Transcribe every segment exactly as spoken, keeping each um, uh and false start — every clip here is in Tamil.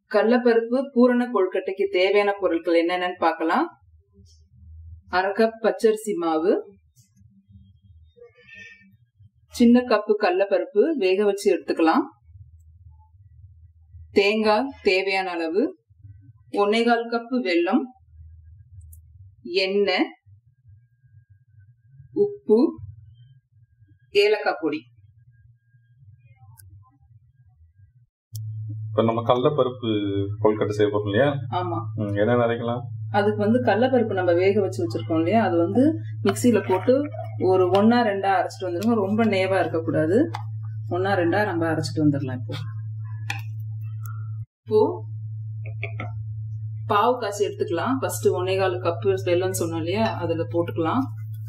கடலைப்பருப்பு பூரண கொழுக்கட்டைக்கு தேவையான பொருட்கள் என்னென்னு பார்க்கலாம். அரை கப் பச்சரிசி மாவு, சின்ன கப்பு கடலைப்பருப்பு வேக வச்சு எடுத்துக்கலாம். தேங்காய் தேவையான அளவு, ஒன்னேகால் கப்பு வெல்லம், எண்ணெய், உப்பு, ஏலக்காய் பொடி. இப்ப நம்ம கடலைப்பருப்பு கொழுக்கட்டை செய்ய போறோம் இல்லையா? ஆமா. என்ன அரைக்கலாம்? அதுக்கு வந்து கடலைப்பருப்பு நம்ம வேக வச்சு வச்சிருக்கோம் இல்லையா, அது வந்து மிக்சியில போட்டு ஒரு ஒன்னா ரெண்டா அரைச்சிட்டு வந்துருவோம். ரொம்ப நேவா இருக்கக்கூடாது, ஒன்னா ரெண்டா நம்ம அரைச்சிட்டு வந்துடலாம். இப்போ இப்போ பாவு காசி எடுத்துக்கலாம். ஃபர்ஸ்ட் ஒன்னேகால் கப்பு வெல்லம் சொன்னோம் இல்லையா, அதுல போட்டுக்கலாம்.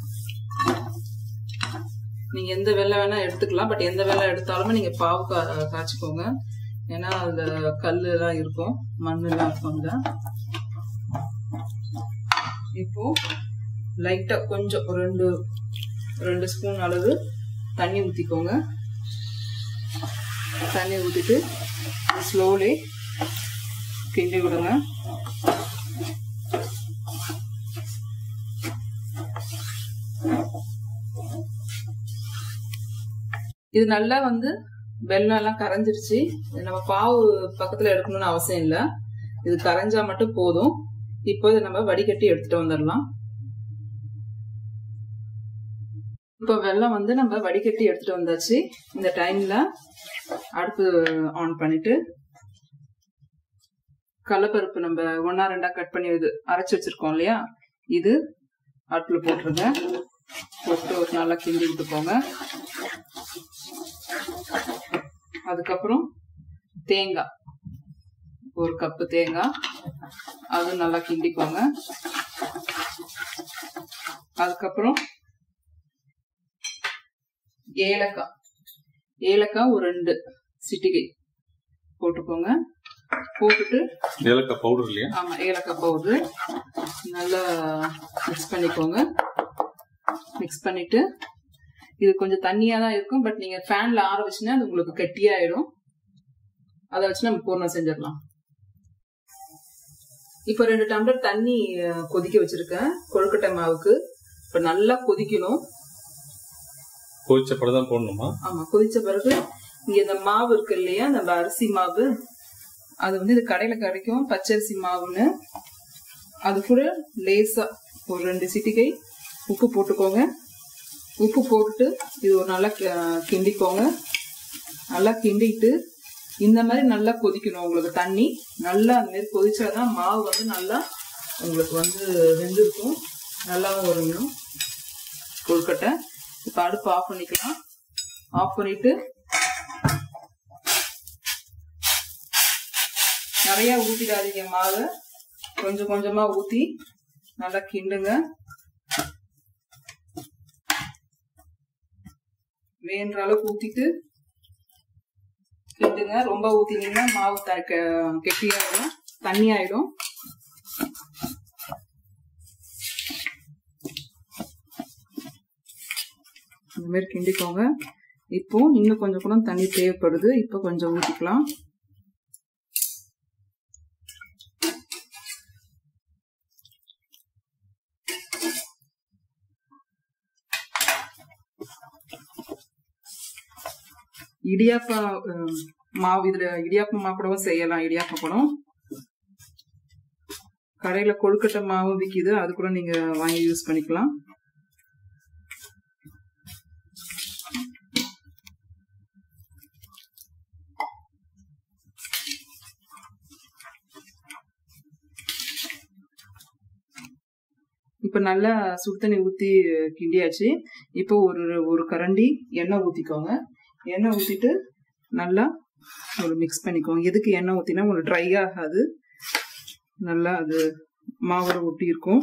நீங்க எந்த வெல்லம் வேணா எடுத்துக்கலாம், பட் எந்த வெல்லம் எடுத்தாலுமே நீங்க பாவு கா காய்ச்சிக்கோங்க. ஏன்னா அதுல கல்லு எல்லாம் இருக்கும், மண்ணு எல்லாம் இருக்கும்ல. இப்போ லைட்டா கொஞ்சம் ஒரு ரெண்டு ரெண்டு ஸ்பூன் அளவு தண்ணி ஊத்திக்கோங்க. தண்ணி ஊத்திட்டு ஸ்லோலி கிண்டி விடுங்க. இது நல்லா வந்து வெல்லம் எல்லாம் கரைஞ்சிருச்சு. நம்ம பாவு பக்கத்துல எடுக்கணும்னு அவசியம் இல்லை, இது கரைஞ்சா மட்டும் போதும். இப்போ இதை நம்ம வடிகட்டி எடுத்துட்டு வந்துடலாம். இப்போ வெல்லம் வந்து நம்ம வடிகட்டி எடுத்துட்டு வந்தாச்சு. இந்த டைம்ல அடுப்பு ஆன் பண்ணிட்டு கடலைப்பருப்பு நம்ம ஒன்னா ரெண்டா கட் பண்ணி இது அரைச்சு வச்சிருக்கோம் இல்லையா, இது அடுப்புல போட்டுருங்க. போட்டு ஒரு நல்லா கிண்டி விட்டுக்கோங்க. அதுக்கப்புறம் தேங்காய், ஒரு கப்பு தேங்காய், அது நல்லா கிண்டிக்கோங்க. அதுக்கப்புறம் ஏலக்காய், ஏலக்காய் ஒரு ரெண்டு சிட்டிகை போட்டுக்கோங்க. போட்டுட்டு ஏலக்காய் பவுடர் இல்லையா? ஆமா, ஏலக்காய் பவுடர் நல்லா மிக்ஸ் பண்ணிக்கோங்க. மிக்ஸ் பண்ணிட்டு இது கொஞ்சம் தண்ணியா தான் இருக்கும், பட் நீங்க ஃபேன்ல ஆற வச்சுன்னா அது உங்களுக்கு கெட்டியாயிடும். அதை வச்சு நம்ம பூர்ணம் செஞ்சிடலாம். இப்ப ரெண்டு டம்ளர் தண்ணி கொதிக்க வச்சிருக்கேன் கொழுக்கட்டை மாவுக்கு. இப்ப நல்லா கொதிக்கணும். கொதிச்ச பிறகுதான் போடணுமா? ஆமா, கொதிச்ச பிறகு இங்க இந்த மாவு இருக்கு இல்லையா, நம்ம அரிசி மாவு, அது வந்து இது கடையில கிடைக்கும் பச்சரிசி மாவுன்னு. அது கூட லேசா ஒரு ரெண்டு சிட்டிகை உப்பு போட்டுக்கோங்க. உப்பு போட்டுட்டு இது ஒரு நல்லா கிண்டிக்கோங்க. நல்லா கிண்டிட்டு இந்த மாதிரி நல்லா கொதிக்கணும். உங்களுக்கு தண்ணி நல்லா அந்த மாதிரி கொதிச்சாதான் மாவு வந்து நல்லா உங்களுக்கு வந்து வெந்திருக்கும், நல்லாவும் வரணும் கொழுக்கட்டை. இப்போ அடுப்பு ஆஃப் பண்ணிக்கலாம். ஆஃப் பண்ணிட்டு நிறைய ஊத்திடாதீங்க மாவு, கொஞ்சம் கொஞ்சமா ஊத்தி நல்லா கிண்டுங்க. வேண்ட அளவுக்கு ஊத்திட்டு கிண்டுங்க. ரொம்ப ஊத்தினீங்கன்னா மாவு கெட்டியாயிடும், தண்ணி ஆயிடும். இந்த மாதிரி கிண்டிக்கோங்க. இப்போ இன்னும் கொஞ்சம் கூட தண்ணி தேவைப்படுது, இப்போ கொஞ்சம் ஊத்திக்கலாம். இடியாப்ப மாவு, இதுல இடியாப்ப மாவு கூடவும் செய்யலாம். இடியாப்ப பழம் கடையில கொழுக்கட்டை மாவு விற்கிது, அது கூட நீங்க வாங்கி யூஸ் பண்ணிக்கலாம். இப்ப நல்லா சுடு தண்ணி ஊத்தி கிண்டியாச்சு. இப்போ ஒரு ஒரு கரண்டி எண்ணெய் ஊத்திக்கோங்க. எண்ணெய் ஊத்திட்டு நல்லா ஒரு மிக்ஸ் பண்ணிக்கோங்க. எதுக்கு எண்ணெய் ஊத்தினா உங்களுக்கு ட்ரை ஆகாது, நல்லா அது மாவோட ஒட்டி இருக்கும்.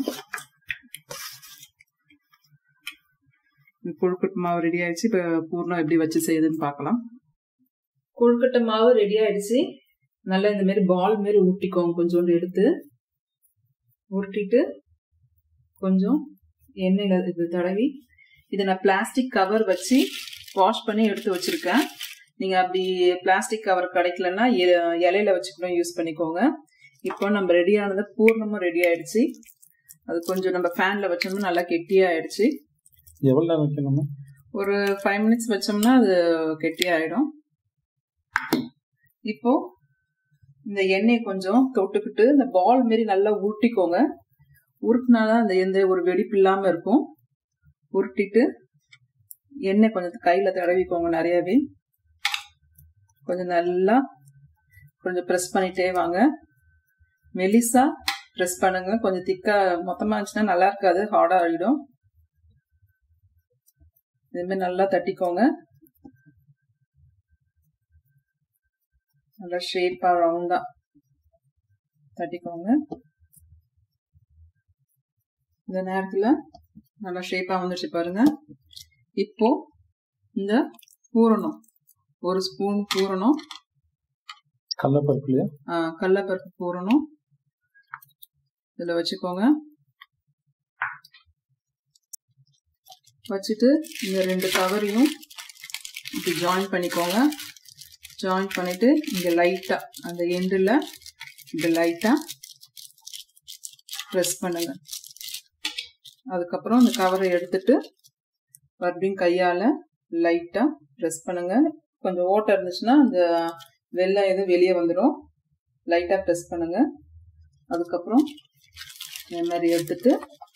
கொழுக்கட்டை மாவு ரெடி ஆயிடுச்சு. இப்ப பூர்ணம் எப்படி வச்சு செய்யுதுன்னு பார்க்கலாம். கொழுக்கட்டை மாவு ரெடி ஆயிடுச்சு. நல்லா இந்த மாதிரி பால் மாதிரி ஊட்டிக்கோங்க. கொஞ்சோண்டு எடுத்து உருட்டிட்டு கொஞ்சம் எண்ணெயில இது தடவி, இதை நான் பிளாஸ்டிக் கவர் வச்சு வாஷ் பண்ணி எடுத்து வச்சிருக்கேன். நீங்க அப்படி பிளாஸ்டிக் கவர் கிடைக்கலன்னா இலையில வச்சு கூட யூஸ் பண்ணிக்கோங்க. இப்போ நம்ம ரெடியானது பூர்ணமும் ரெடி ஆயிடுச்சு. அது கொஞ்சம் நம்ம ஃபேன்ல வச்சோம்னா நல்லா கெட்டியா ஆயிடுச்சு. எவ்வளவு நேரம் வைக்கணுமா? ஒரு ஃபைவ் மினிட்ஸ் வச்சோம்னா அது கெட்டி ஆயிடும். இப்போ இந்த எண்ணெய் கொஞ்சம் தொட்டுக்கிட்டு இந்த பால் மாரி நல்லா உருட்டிக்கோங்க. உருட்டினாதான் அந்த எந்த ஒரு வெடிப்பு இல்லாம இருக்கும். உருட்டிட்டு எண்ணெய் கொஞ்சம் கையில தடவிக்கோங்க. நிறையவே கொஞ்சம் நல்லா கொஞ்சம் ப்ரெஸ் பண்ணிட்டே வாங்க. மெலிசா ப்ரெஸ் பண்ணுங்க. கொஞ்சம் திக்கா மொத்தமா இருந்துச்சுன்னா நல்லா இருக்காது, ஹார்டா ஆயிடும். இதுமாதிரி நல்லா தட்டிக்கோங்க. நல்லா ஷேப்பா ரவுண்டா தட்டிக்கோங்க. இந்த நேரத்துல நல்லா ஷேப்பா வந்துச்சு பாருங்க. இப்போ இந்த பூரணம் ஒரு ஸ்பூன் பூரணம், கடலைப்பருப்பு இல்லையா? ஆஹ் கடலைப்பருப்பு பூரணம் இதுல வச்சுக்கோங்க. வச்சுட்டு இந்த ரெண்டு கவரையும் இப்படி ஜாயின் பண்ணிக்கோங்க. ஜாயின் பண்ணிட்டு இங்க லைட்டா அந்த எண்டில் இப்படி லைட்டா ப்ரெஸ் பண்ணுங்க. அதுக்கப்புறம் இந்த கவரை எடுத்துட்டு மறுபடியும் கையால லைட்டா ப்ரெஸ் பண்ணுங்க. கொஞ்சம் ஓட்டை இருந்துச்சுன்னா அந்த வெள்ளம் எதுவும் வெளியே வந்துடும். லைட்டா ப்ரெஸ் பண்ணுங்க. அதுக்கப்புறம் இந்த மாதிரி எடுத்துட்டு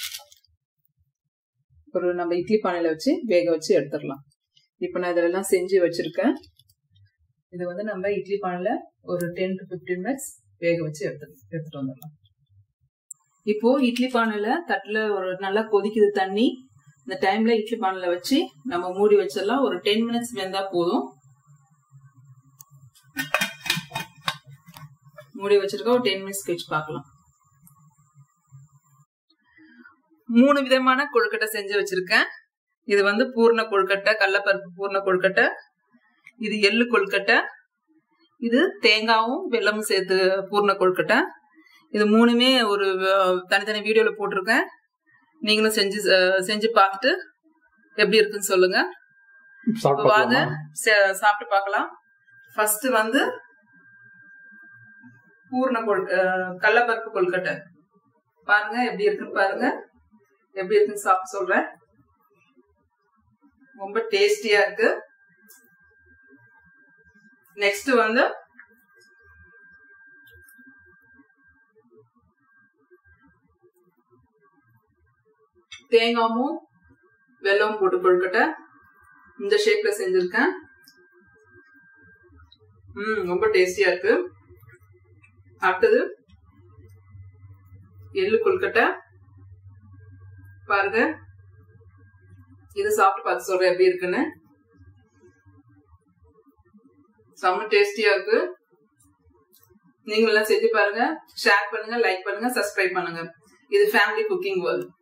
ஒரு நம்ம இட்லி பானையில வச்சு வேக வச்சு எடுத்துடலாம். இப்போ நான் இதெல்லாம் செஞ்சு வச்சிருக்கேன். இது வந்து நம்ம இட்லி பானையில ஒரு டென் டு பிப்டீன் மினிட்ஸ் வேக வச்சு எடுத்து எடுத்துட்டு வந்துடலாம். இப்போ இட்லி பானையில தட்டுல ஒரு நல்லா கொதிக்குது தண்ணி. இந்த டைம்ல இட்லி பானையில வச்சு நம்ம மூடி வச்சிடலாம். ஒரு டென் மினிட்ஸ் வெந்தா போதும். மூடி வச்சிருக்கோம். ஒரு டென் மினிட்ஸ் கழிச்சு பார்க்கலாம். மூணு விதமான கொழுக்கட்டை செஞ்சு வச்சிருக்கேன். இது வந்து பூர்ண கொழுக்கட்டை, கடலைப்பருப்பு பூர்ண கொழுக்கட்டை, இது எள்ளு கொழுக்கட்டை, இது தேங்காவும் வெல்லமும் சேர்த்து பூர்ண கொழுக்கட்டை. இது மூணுமே ஒரு தனித்தனி வீடியோல போட்டிருக்கேன். நீங்களும் செஞ்சு செஞ்சு பார்த்துட்டு எப்படி இருக்குன்னு சொல்லுங்க. வாங்க சாப்பிட்டு பார்க்கலாம். ஃபர்ஸ்ட் வந்து பூர்ண கொழுக்க கடலைப்பருப்பு கொழுக்கட்டை பாருங்க எப்படி இருக்குன்னு பாருங்க. எப்படி இருக்குன்னு சாப்பிட்டு சொல்றேன். ரொம்ப டேஸ்டியா இருக்கு. நெக்ஸ்ட் வந்து தேங்காவும் வெல்லமும் போட்டு கொழுக்கட்டை இந்த ஷேப்ல செஞ்சிருக்கேன். ம் ரொம்ப டேஸ்டியா இருக்கு. அடுத்தது எள்ளு கொழுக்கட்டை பாருங்க. இது சாப்பிட்டு பார்த்து சொல்றேன் எப்படி இருக்குன்னு. செம்ம டேஸ்டியா இருக்கு. நீங்க எல்லாம் செஞ்சு பாருங்க. ஷேர் பண்ணுங்க, லைக் பண்ணுங்க, சப்ஸ்கிரைப் பண்ணுங்க. இது ஃபேமிலி குக்கிங் வேர்ல்ட்.